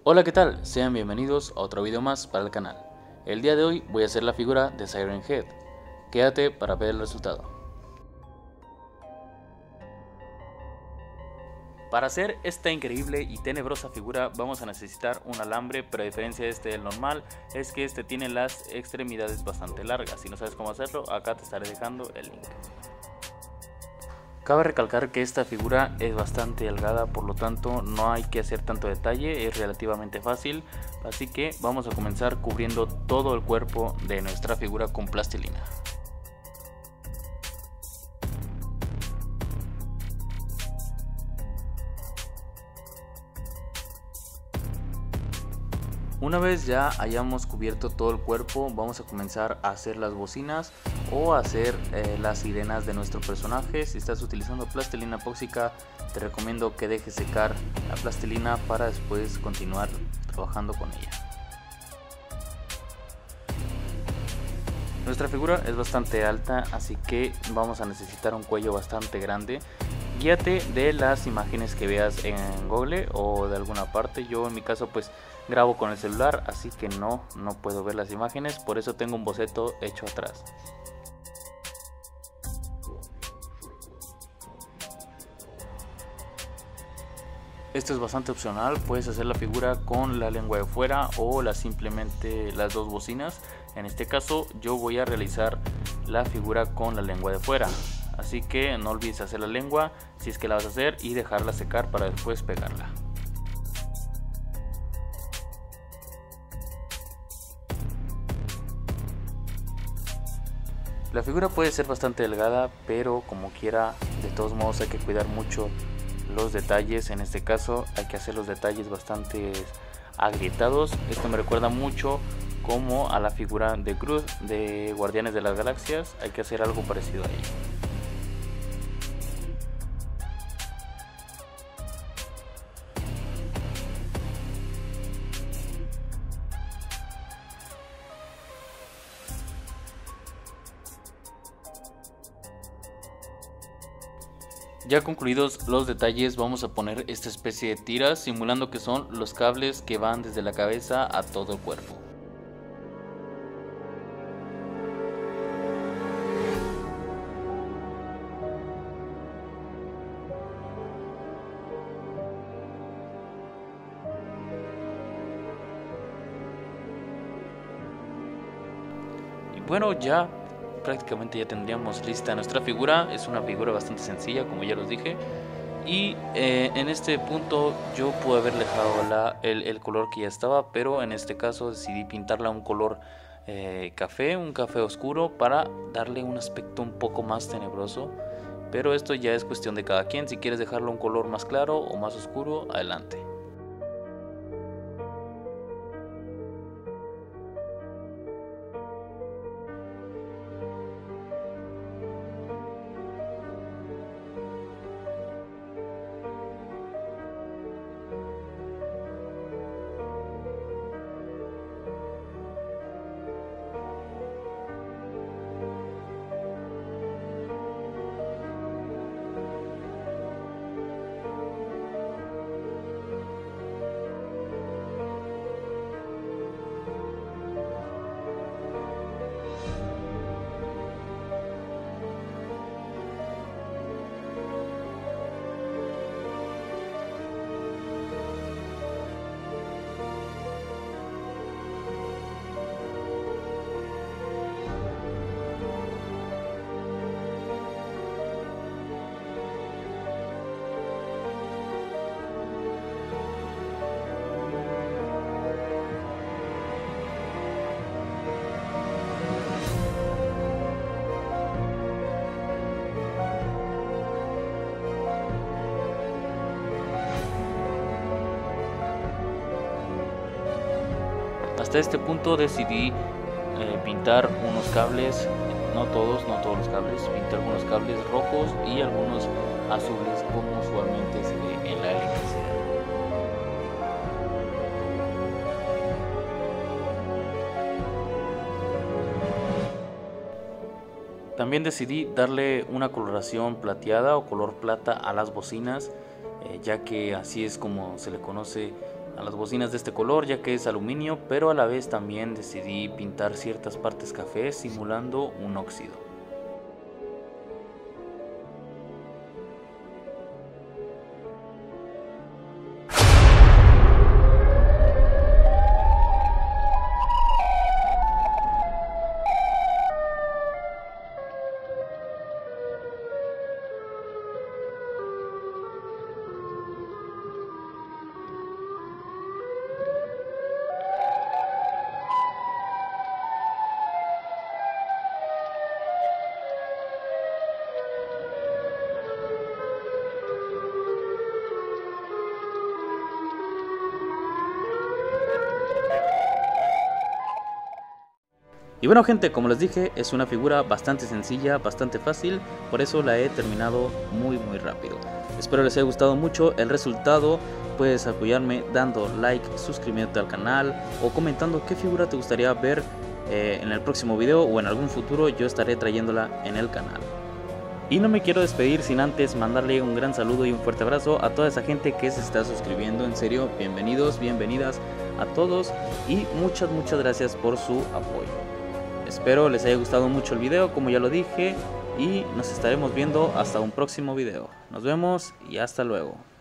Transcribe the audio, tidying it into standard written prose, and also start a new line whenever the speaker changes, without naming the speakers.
Hola, ¿qué tal? Sean bienvenidos a otro video más para el canal. El día de hoy voy a hacer la figura de Siren Head. Quédate para ver el resultado. Para hacer esta increíble y tenebrosa figura vamos a necesitar un alambre, pero a diferencia de este del normal es que este tiene las extremidades bastante largas. Si no sabes cómo hacerlo, acá te estaré dejando el link. Cabe recalcar que esta figura es bastante delgada, por lo tanto no hay que hacer tanto detalle, es relativamente fácil, así que vamos a comenzar cubriendo todo el cuerpo de nuestra figura con plastilina. Una vez ya hayamos cubierto todo el cuerpo, vamos a comenzar a hacer las bocinas o a hacer las sirenas de nuestro personaje. Si estás utilizando plastilina epóxica, te recomiendo que dejes secar la plastilina para después continuar trabajando con ella. Nuestra figura es bastante alta, así que vamos a necesitar un cuello bastante grande. Guíate de las imágenes que veas en Google o de alguna parte. Yo en mi caso pues grabo con el celular, así que no puedo ver las imágenes, por eso tengo un boceto hecho atrás. Esto es bastante opcional, puedes hacer la figura con la lengua de fuera o simplemente las dos bocinas. En este caso yo voy a realizar la figura con la lengua de fuera, así que no olvides hacer la lengua si es que la vas a hacer y dejarla secar para después pegarla. La figura puede ser bastante delgada, pero como quiera, de todos modos hay que cuidar mucho los detalles. En este caso hay que hacer los detalles bastante agrietados. Esto me recuerda mucho como a la figura de Groot de Guardianes de las Galaxias. Hay que hacer algo parecido a ella. Ya concluidos los detalles, vamos a poner esta especie de tiras simulando que son los cables que van desde la cabeza a todo el cuerpo. Y bueno, ya prácticamente ya tendríamos lista nuestra figura. Es una figura bastante sencilla, como ya los dije, y en este punto yo pude haber dejado el color que ya estaba, pero en este caso decidí pintarla un color café, un café oscuro, para darle un aspecto un poco más tenebroso, pero esto ya es cuestión de cada quien. Si quieres dejarlo un color más claro o más oscuro, adelante. Hasta este punto decidí pintar unos cables, no todos los cables, pinté algunos cables rojos y algunos azules como usualmente se ve en la electricidad. También decidí darle una coloración plateada o color plata a las bocinas, ya que así es como se le conoce a las bocinas de este color, ya que es aluminio, pero a la vez también decidí pintar ciertas partes café simulando un óxido. Y bueno gente, como les dije, es una figura bastante sencilla, bastante fácil, por eso la he terminado muy rápido. Espero les haya gustado mucho el resultado. Puedes apoyarme dando like, suscribiéndote al canal o comentando qué figura te gustaría ver en el próximo video, o en algún futuro yo estaré trayéndola en el canal. Y no me quiero despedir sin antes mandarle un gran saludo y un fuerte abrazo a toda esa gente que se está suscribiendo. En serio, bienvenidos, bienvenidas a todos y muchas gracias por su apoyo. Espero les haya gustado mucho el video, como ya lo dije, y nos estaremos viendo hasta un próximo video. Nos vemos y hasta luego.